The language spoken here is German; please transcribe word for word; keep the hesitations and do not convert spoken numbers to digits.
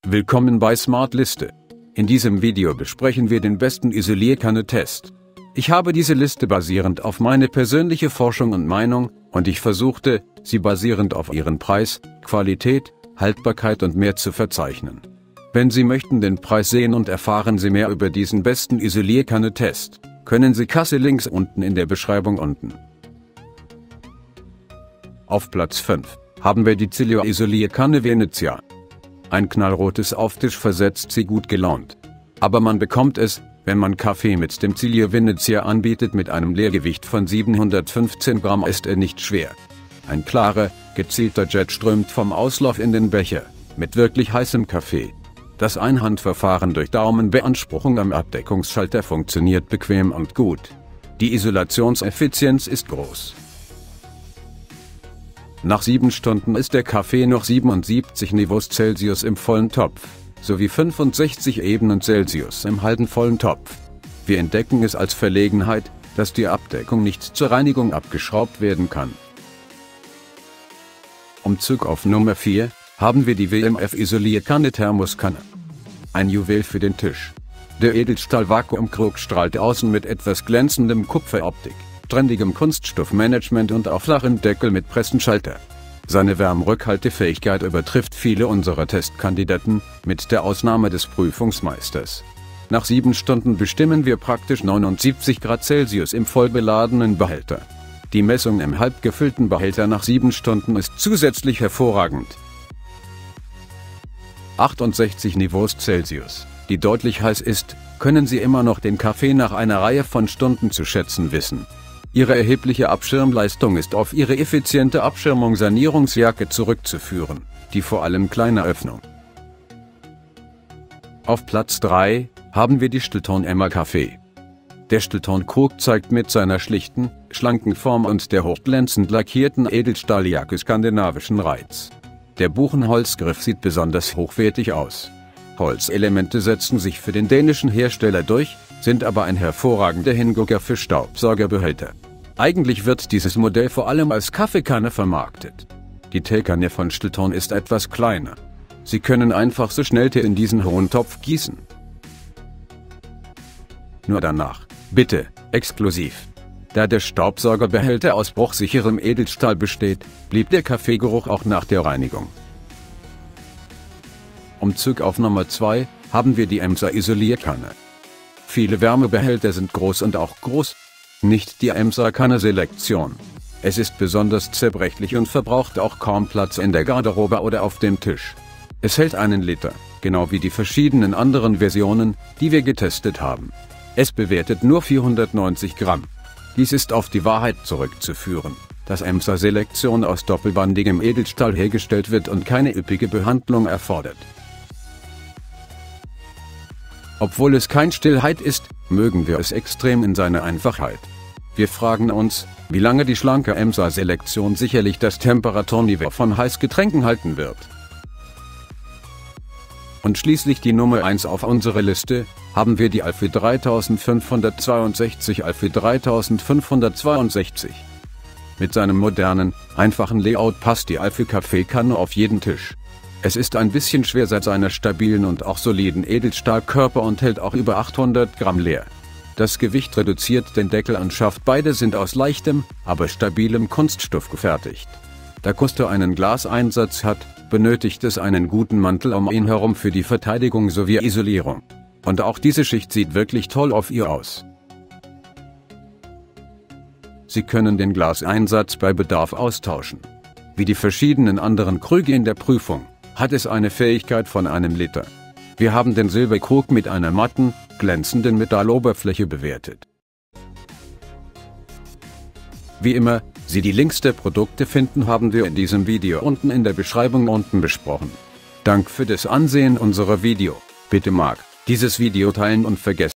Willkommen bei Smartliste. In diesem Video besprechen wir den besten Isolierkanne-Test. Ich habe diese Liste basierend auf meine persönliche Forschung und Meinung, und ich versuchte, sie basierend auf ihren Preis, Qualität, Haltbarkeit und mehr zu verzeichnen. Wenn Sie möchten den Preis sehen und erfahren Sie mehr über diesen besten Isolierkanne-Test, können Sie Kasse links unten in der Beschreibung unten. Auf Platz fünf haben wir die Cilio Isolierkanne Venezia. Ein knallrotes Auftisch versetzt Sie gut gelaunt. Aber man bekommt es, wenn man Kaffee mit dem Cilio Venezia anbietet. Mit einem Leergewicht von siebenhundertfünfzehn Gramm ist er nicht schwer. Ein klarer, gezielter Jet strömt vom Auslauf in den Becher, mit wirklich heißem Kaffee. Das Einhandverfahren durch Daumenbeanspruchung am Abdeckungsschalter funktioniert bequem und gut. Die Isolationseffizienz ist groß. Nach sieben Stunden ist der Kaffee noch siebenundsiebzig Niveaus Celsius im vollen Topf, sowie fünfundsechzig Ebenen Celsius im halben vollen Topf. Wir entdecken es als Verlegenheit, dass die Abdeckung nicht zur Reinigung abgeschraubt werden kann. Umzug auf Nummer vier haben wir die W M F Isolierkanne Thermoskanne. Ein Juwel für den Tisch. Der Edelstahl-Vakuumkrug strahlt außen mit etwas glänzendem Kupferoptik, trendigem Kunststoffmanagement und auch flachen Deckel mit Pressenschalter. Seine Wärmerückhaltefähigkeit übertrifft viele unserer Testkandidaten, mit der Ausnahme des Prüfungsmeisters. Nach sieben Stunden bestimmen wir praktisch neunundsiebzig Grad Celsius im vollbeladenen Behälter. Die Messung im halbgefüllten Behälter nach sieben Stunden ist zusätzlich hervorragend. achtundsechzig Niveaus Celsius, die deutlich heiß ist, können Sie immer noch den Kaffee nach einer Reihe von Stunden zu schätzen wissen. Ihre erhebliche Abschirmleistung ist auf Ihre effiziente Abschirmung-Sanierungsjacke zurückzuführen, die vor allem kleine Öffnung. Auf Platz drei haben wir die Stilton Emma Kaffee. Der Stilton Krug zeigt mit seiner schlichten, schlanken Form und der hochglänzend lackierten Edelstahljacke skandinavischen Reiz. Der Buchenholzgriff sieht besonders hochwertig aus. Holzelemente setzen sich für den dänischen Hersteller durch, sind aber ein hervorragender Hingucker für Staubsaugerbehälter. Eigentlich wird dieses Modell vor allem als Kaffeekanne vermarktet. Die Teekanne von Stilton ist etwas kleiner. Sie können einfach so schnell Tee in diesen hohen Topf gießen. Nur danach, bitte, exklusiv. Da der Staubsaugerbehälter aus bruchsicherem Edelstahl besteht, blieb der Kaffeegeruch auch nach der Reinigung. Umzug auf Nummer zwei haben wir die Emsa Isolierkanne. Viele Wärmebehälter sind groß und auch groß, nicht die Emsa Kanne Selektion. Es ist besonders zerbrechlich und verbraucht auch kaum Platz in der Garderobe oder auf dem Tisch. Es hält einen Liter, genau wie die verschiedenen anderen Versionen, die wir getestet haben. Es bewertet nur vierhundertneunzig Gramm. Dies ist auf die Wahrheit zurückzuführen, dass Emsa Selektion aus doppelbandigem Edelstahl hergestellt wird und keine üppige Behandlung erfordert. Obwohl es kein Stillheit ist, mögen wir es extrem in seiner Einfachheit. Wir fragen uns, wie lange die schlanke Emsa Selektion sicherlich das Temperaturniveau von Heißgetränken halten wird. Und schließlich die Nummer eins auf unserer Liste, haben wir die Alfie dreitausendfünfhundertzweiundsechzig Alfie dreitausendfünfhundertzweiundsechzig. Mit seinem modernen, einfachen Layout passt die Alfie Kaffeekanne auf jeden Tisch. Es ist ein bisschen schwer seit seiner stabilen und auch soliden Edelstahlkörper und hält auch über achthundert Gramm leer. Das Gewicht reduziert den Deckel an Schaft. Beide sind aus leichtem, aber stabilem Kunststoff gefertigt. Da Kusto einen Glaseinsatz hat, benötigt es einen guten Mantel um ihn herum für die Verteidigung sowie Isolierung. Und auch diese Schicht sieht wirklich toll auf ihr aus. Sie können den Glaseinsatz bei Bedarf austauschen. Wie die verschiedenen anderen Krüge in der Prüfung hat es eine Fähigkeit von einem Liter. Wir haben den Silberkrug mit einer matten, glänzenden Metalloberfläche bewertet. Wie immer, Sie die Links der Produkte finden, haben wir in diesem Video unten in der Beschreibung unten besprochen. Dank für das Ansehen unserer Video. Bitte mag dieses Video teilen und vergessen